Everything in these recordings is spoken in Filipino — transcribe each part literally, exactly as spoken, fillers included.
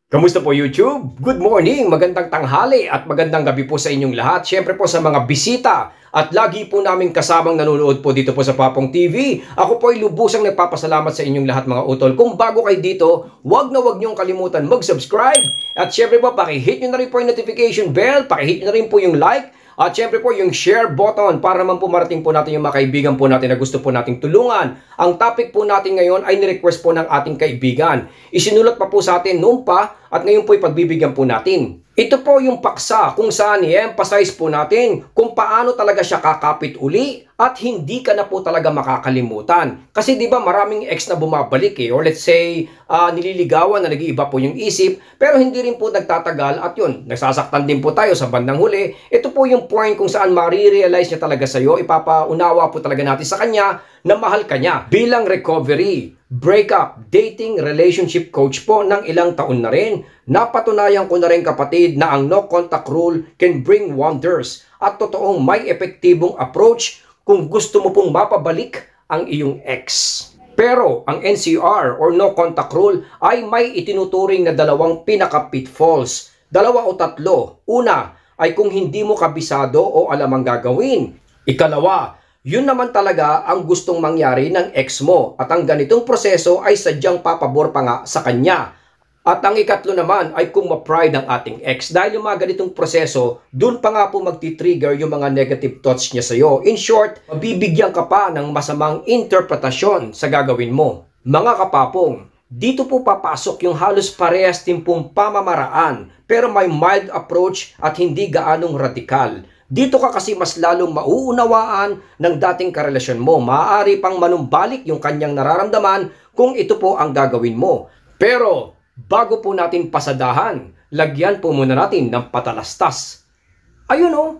Kamusta po YouTube? Good morning, magandang tanghali at magandang gabi po sa inyong lahat. Siyempre po sa mga bisita at lagi po namin kasamang nanonood po dito po sa Papong T V. Ako po ay lubusang nagpapasalamat sa inyong lahat mga utol. Kung bago kayo dito, wag na wag niyong kalimutan mag-subscribe. At siyempre po, pakihit niyo na rin po yung notification bell, pakihit niyo na rin po yung like. At syempre po yung share button para naman po marating po natin yung mga kaibigan po natin na gusto po nating tulungan. Ang topic po natin ngayon ay ni-request po ng ating kaibigan. Isinulat pa po sa atin noon pa at ngayon po ipagbibigyan po natin. Ito po yung paksa kung saan i-emphasize po natin kung paano talaga siya kakapit uli at hindi ka na po talaga makakalimutan. Kasi di ba maraming ex na bumabalik eh, or let's say uh, nililigawan na nag-iiba po yung isip pero hindi rin po nagtatagal at yun, nagsasaktan din po tayo sa bandang huli. Ito po yung point kung saan marirealize niya talaga sa'yo, ipapaunawa po talaga natin sa kanya na mahal ka niya. Bilang recovery, breakup, dating, relationship coach po ng ilang taon na rin, napatunayan ko na rin kapatid na ang no contact rule can bring wonders at totoong may epektibong approach kung gusto mo pong mapabalik ang iyong ex. Pero ang N C R or no contact rule ay may itinuturing na dalawang pinaka-pitfalls. Dalawa o tatlo. Una ay kung hindi mo kabisado o alam ang gagawin. Ikalawa, yun naman talaga ang gustong mangyari ng ex mo at ang ganitong proseso ay sadyang papabor pa nga sa kanya. At ang ikatlo naman ay kung ma-pride ang ating ex dahil yung mga ganitong proseso, dun pa nga po magti-trigger yung mga negative thoughts niya sa'yo. In short, mabibigyan ka pa ng masamang interpretasyon sa gagawin mo. Mga kapapong, dito po papasok yung halos parehas din pong pamamaraan pero may mild approach at hindi gaanong radikal. Dito ka kasi mas lalong mauunawaan ng dating karelasyon mo. Maaari pang manumbalik yung kanyang nararamdaman kung ito po ang gagawin mo. Pero bago po natin pasadahan, lagyan po muna natin ng patalastas. Ayun o.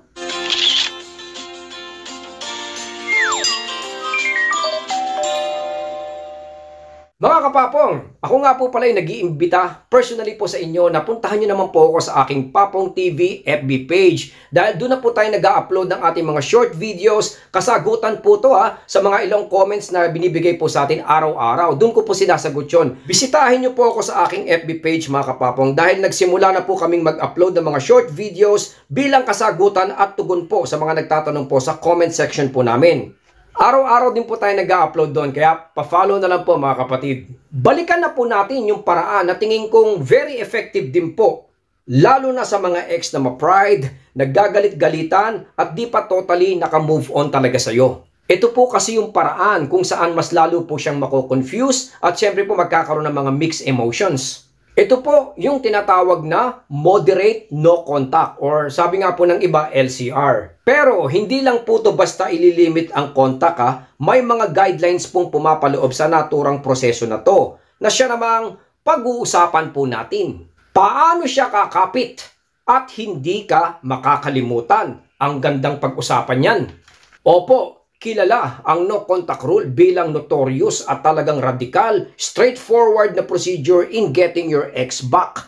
Mga kapapong, ako nga po pala ay nag-iimbita personally po sa inyo na puntahan nyo naman po ako sa aking Papong T V F B page. Dahil doon na po tayo nag-upload ng ating mga short videos. Kasagutan po to ha, sa mga ilang comments na binibigay po sa atin araw-araw. Doon ko po sinasagot yun. Bisitahin nyo po ako sa aking F B page mga kapapong dahil nagsimula na po kaming mag-upload ng mga short videos bilang kasagutan at tugon po sa mga nagtatanong po sa comment section po namin. Araw-araw din po tayo nag-upload doon, kaya pa-follow na lang po mga kapatid. Balikan na po natin yung paraan na tingin kong very effective din po. Lalo na sa mga ex na ma-pride, naggagalit-galitan at di pa totally naka-move on talaga sa'yo. Ito po kasi yung paraan kung saan mas lalo po siyang mako-confuse at syempre po magkakaroon ng mga mixed emotions. Ito po yung tinatawag na moderate no contact or sabi nga po ng iba L C R. Pero hindi lang po to basta ililimit ang contact ha. May mga guidelines pong pumapaloob sa naturang proseso na to na siya namang pag-uusapan po natin. Paano siya kakapit at hindi ka makakalimutan? Ang gandang pag-usapan yan. Opo, kilala ang no contact rule bilang notorious at talagang radikal, straightforward na procedure in getting your ex back.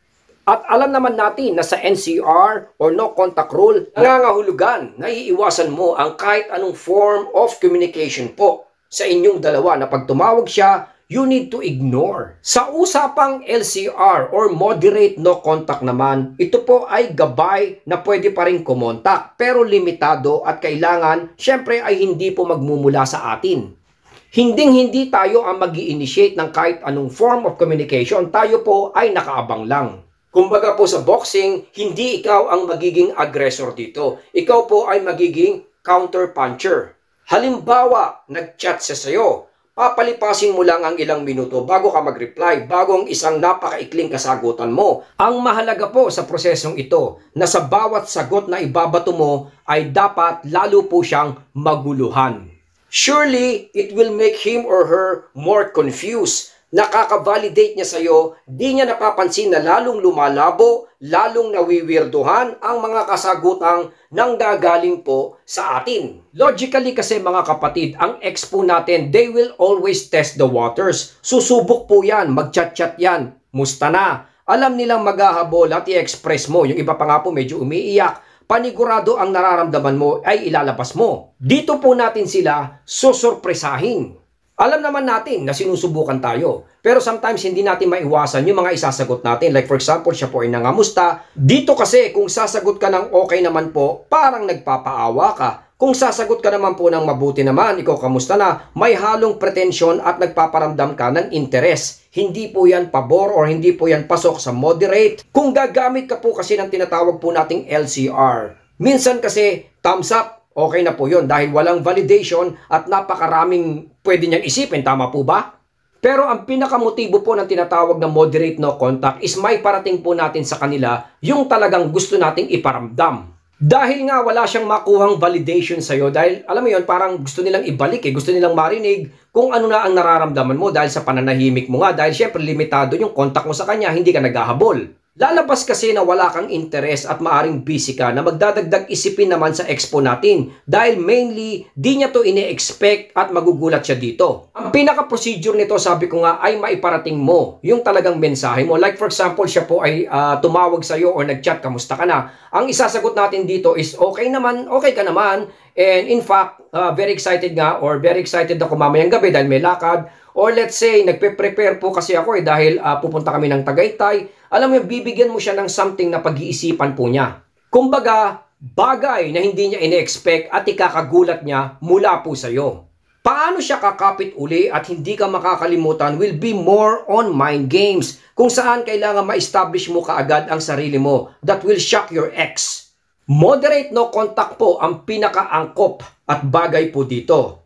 At alam naman natin na sa N C R or no contact rule, nangangahulugan na iiwasan mo ang kahit anong form of communication po sa inyong dalawa na pag tumawag siya, you need to ignore. Sa usapang L C R or moderate no contact naman, ito po ay gabay na pwede pa rin kumontak pero limitado at kailangan syempre ay hindi po magmumula sa atin. Hinding-hindi tayo ang mag-i-initiate ng kahit anong form of communication, tayo po ay nakaabang lang. Kumbaga po sa boxing, hindi ikaw ang magiging aggressor dito. Ikaw po ay magiging counter-puncher. Halimbawa, nag-chat siya sa'yo. Papalipasin mo lang ang ilang minuto bago ka mag-reply, bago ang isang napakaikling kasagutan mo. Ang mahalaga po sa prosesong ito na sa bawat sagot na ibabato mo ay dapat lalo po siyang maguluhan. Surely, it will make him or her more confused. Nakaka-validate niya sa'yo, di niya napapansin na lalong lumalabo, lalong nawiwirduhan ang mga kasagutang nanggagaling po sa atin. Logically kasi mga kapatid, ang ex po natin, they will always test the waters. Susubok po yan, mag-chat-chat yan. Musta na? Alam nilang maghahabol at i-express mo. Yung iba pa nga po medyo umiiyak. Panigurado ang nararamdaman mo ay ilalabas mo. Dito po natin sila susurpresahin. Alam naman natin na sinusubukan tayo. Pero sometimes hindi natin maiwasan yung mga isasagot natin. Like for example, siya po ay nangamusta. Dito kasi kung sasagot ka ng okay naman po, parang nagpapaawa ka. Kung sasagot ka naman po ng mabuti naman, ikaw kamusta na, may halong pretensyon at nagpaparamdam ka ng interes. Hindi po yan pabor or hindi po yan pasok sa moderate. Kung gagamit ka po kasi ng tinatawag po nating L C R, minsan kasi thumbs up, okay na po yun dahil walang validation at napakaraming pwede niyang isipin. Tama po ba? Pero ang pinakamotibo po ng tinatawag na moderate no contact is may parating po natin sa kanila yung talagang gusto nating iparamdam. Dahil nga wala siyang makuhang validation sa'yo dahil alam mo yon parang gusto nilang ibalik eh, gusto nilang marinig kung ano na ang nararamdaman mo dahil sa pananahimik mo nga dahil syempre limitado yung contact mo sa kanya, hindi ka naghahabol. Lalabas kasi na wala kang interes at maaring busy ka na magdadagdag isipin naman sa expo natin dahil mainly di niya to ine-expect at magugulat siya dito. Ang pinaka-procedure nito sabi ko nga ay maiparating mo yung talagang mensahe mo. Like for example, siya po ay uh, tumawag sa iyo or nag-chat, kamusta ka na? Ang isasagot natin dito is okay naman, okay ka naman. And in fact, uh, very excited nga or very excited ako mamayang gabi dahil may lakad. Or let's say, nagpe-prepare po kasi ako eh dahil uh, pupunta kami ng Tagaytay. Alam mo, bibigyan mo siya ng something na pag-iisipan po niya. Kumbaga, bagay na hindi niya ine-expect at ikakagulat niya mula po sa iyo. Paano siya kakapit uli at hindi ka makakalimutan will be more on mind games kung saan kailangan ma-establish mo kaagad ang sarili mo that will shock your ex. Moderate no contact po ang pinakaangkop at bagay po dito.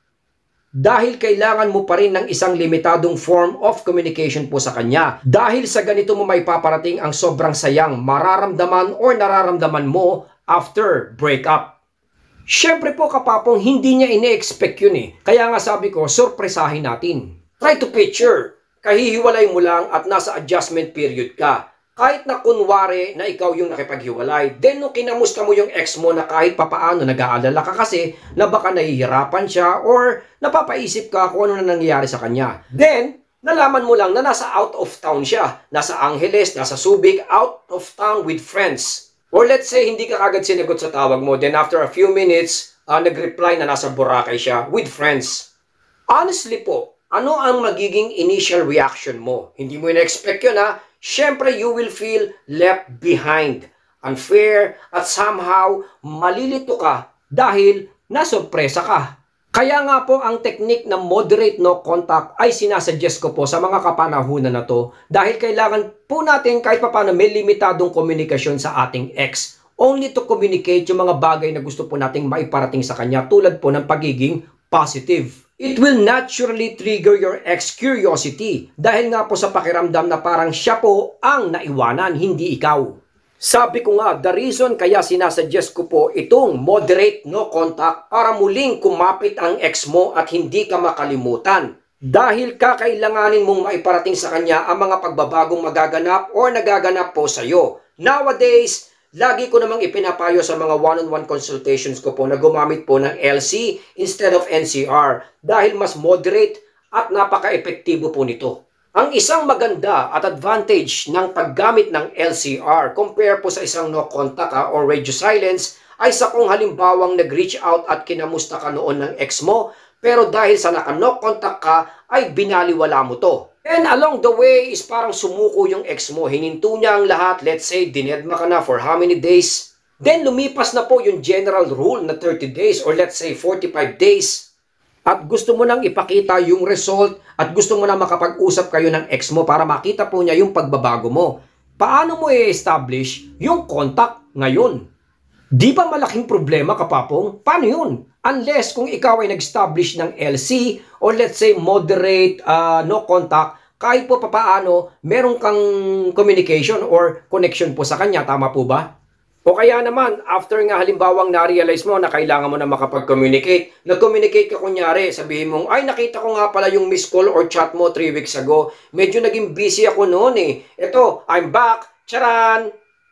Dahil kailangan mo pa rin ng isang limitadong form of communication po sa kanya. Dahil sa ganito mo may paparating ang sobrang sayang mararamdaman or nararamdaman mo after breakup. Siyempre po kapapong hindi niya ine-expect yun eh. Kaya nga sabi ko, sorpresahin natin. Try to picture, kahihiwalay mo lang at nasa adjustment period ka. Kahit na kunwari na ikaw yung nakipaghiwalay, then nung kinamusta mo yung ex mo na kahit papaano nag-aalala ka kasi na baka nahihirapan siya or napapaisip ka kung ano na nangyayari sa kanya. Then, nalaman mo lang na nasa out of town siya. Nasa Angeles, nasa Subic, out of town with friends. Or let's say, hindi ka kagad sinagot sa tawag mo. Then after a few minutes, uh, nag-reply na nasa Boracay siya with friends. Honestly po, ano ang magiging initial reaction mo? Hindi mo in-expect yun ha? Siyempre, you will feel left behind, unfair, at somehow malilito ka dahil nasurpresa ka. Kaya nga po ang technique ng moderate no contact ay sinasuggest ko po sa mga kapanahunan na to dahil kailangan po natin kahit papaano may limitadong komunikasyon sa ating ex. Only to communicate yung mga bagay na gusto po nating maiparating sa kanya tulad po ng pagiging positive. It will naturally trigger your ex curiosity dahil nga po sa pakiramdam na parang siya po ang naiwanan, hindi ikaw. Sabi ko nga, the reason kaya sinasuggest ko po itong moderate no contact para muling kumapit ang ex mo at hindi ka makalimutan. Dahil kakailanganin mong maiparating sa kanya ang mga pagbabagong magaganap or nagaganap po sa iyo. Nowadays, lagi ko namang ipinapayo sa mga one-on-one consultations ko po na gumamit po ng L C instead of N C R dahil mas moderate at napaka-epektibo po nito. Ang isang maganda at advantage ng paggamit ng L C R compare po sa isang no contact ha, or radio silence ay sa kung halimbawang nag-reach out at kinamusta ka noon ng ex mo pero dahil sa naka-no contact ka ay binaliwala mo to. And along the way is parang sumuko yung ex mo. Hininto niya ang lahat. Let's say, dinedma ka na for how many days? Then lumipas na po yung general rule na thirty days or let's say forty-five days. At gusto mo nang ipakita yung result at gusto mo nang makapag-usap kayo ng ex mo para makita po niya yung pagbabago mo. Paano mo i-establish yung contact ngayon? Di ba malaking problema kapapong? Paano yun? Unless kung ikaw ay nag-establish ng L C or let's say moderate uh, no contact, kahit po papaano meron kang communication or connection po sa kanya, tama po ba? O kaya naman, after nga halimbawang na-realize mo na kailangan mo na makapag-communicate, nag-communicate ka kunyari, sabihin mong, ay nakita ko nga pala yung miss call or chat mo three weeks ago, medyo naging busy ako noon eh. Eto, I'm back, charan!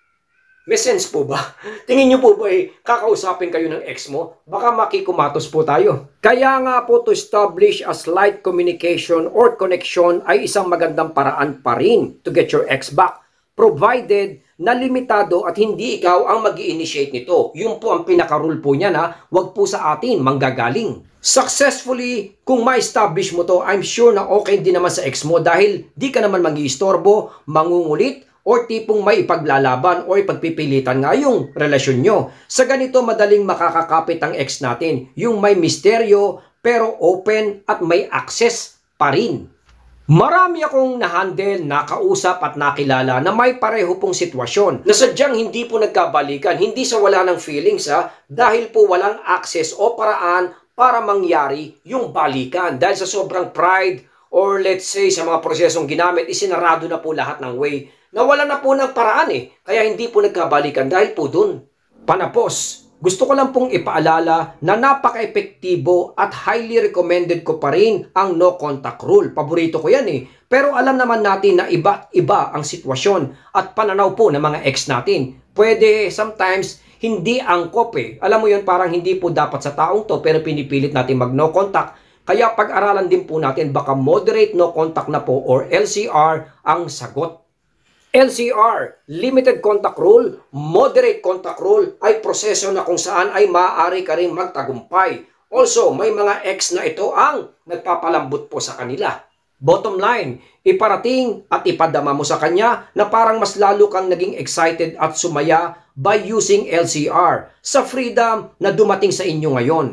May sense po ba? Tingin nyo po ba eh, kakausapin kayo ng ex mo? Baka makikumatos po tayo. Kaya nga po to establish a slight communication or connection ay isang magandang paraan pa rin to get your ex back. Provided na limitado at hindi ikaw ang mag-i-initiate nito. Yun po ang pinaka-rule po niya na wag po sa atin manggagaling. Successfully, kung ma-establish mo to, I'm sure na okay din naman sa ex mo dahil di ka naman mag-iistorbo, mangungulit, or tipong may ipaglalaban o ipagpipilitan nga yung relasyon nyo. Sa ganito, madaling makakakapit ang ex natin. Yung may misteryo, pero open at may access pa rin. Marami akong na-handle, nakausap at nakilala na may pareho pong sitwasyon na sadyang hindi po nagkabalikan, hindi sa wala ng feelings ha, dahil po walang access o paraan para mangyari yung balikan. Dahil sa sobrang pride or let's say sa mga prosesong ginamit, isinarado na po lahat ng way. Nawala na po ng paraan eh, kaya hindi po nagkabalikan dahil po dun. Panapos. Gusto ko lang pong ipaalala na napaka-epektibo at highly recommended ko pa rin ang no contact rule. Paborito ko yan eh. Pero alam naman natin na iba-iba ang sitwasyon at pananaw po ng mga ex natin. Pwede sometimes hindi angkop eh. Alam mo yun, parang hindi po dapat sa taong to pero pinipilit natin mag no contact. Kaya pag-aralan din po natin baka moderate no contact na po or L C R ang sagot. L C R, Limited Contact Rule, Moderate Contact Rule ay proseso na kung saan ay maaari ka rin magtagumpay. Also, may mga ex na ito ang nagpapalambot po sa kanila. Bottom line, iparating at ipadama mo sa kanya na parang mas lalo kang naging excited at sumaya by using L C R sa freedom na dumating sa inyo ngayon.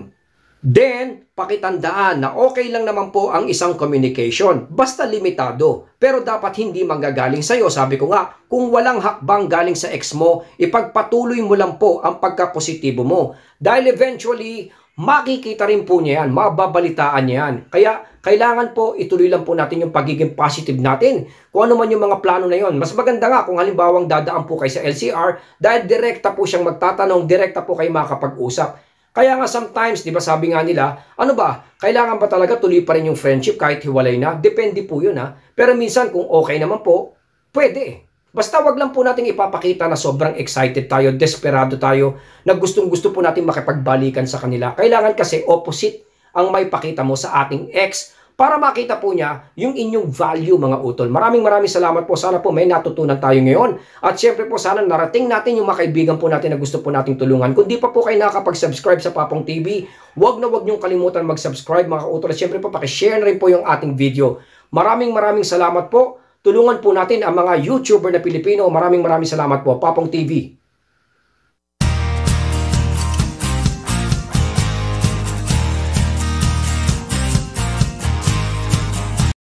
Then, pakitandaan na okay lang naman po ang isang communication, basta limitado. Pero dapat hindi manggagaling sa'yo. Sabi ko nga, kung walang hakbang galing sa ex mo, ipagpatuloy mo lang po ang pagkapositibo mo. Dahil eventually, makikita rin po niya yan, mababalitaan niya yan. Kaya, kailangan po, ituloy lang po natin yung pagiging positive natin. Kung ano man yung mga plano na yon. Mas maganda nga kung halimbawang dadaan po kayo sa L C R, dahil direkta po siyang magtatanong, direkta po kayo makakapag-usap. Kaya nga sometimes, di ba sabi nga nila, ano ba, kailangan ba talaga tuloy pa rin yung friendship kahit hiwalay na? Depende po yun ha. Pero minsan kung okay naman po, pwede. Basta wag lang po natin ipapakita na sobrang excited tayo, desperado tayo, na gustong gusto po natin makipagbalikan sa kanila. Kailangan kasi opposite ang may pakita mo sa ating ex para makita po niya yung inyong value mga utol. Maraming maraming salamat po. Sana po may natutunan tayo ngayon. At syempre po sana narating natin yung mga kaibigan po natin na gusto po nating tulungan. Kung di pa po kayo nakakapag-subscribe sa Papong T V, wag na wag niyong kalimutan mag-subscribe mga utol. At syempre po pakishare na rin po yung ating video. Maraming maraming salamat po. Tulungan po natin ang mga YouTuber na Pilipino. Maraming maraming salamat po. Papong T V.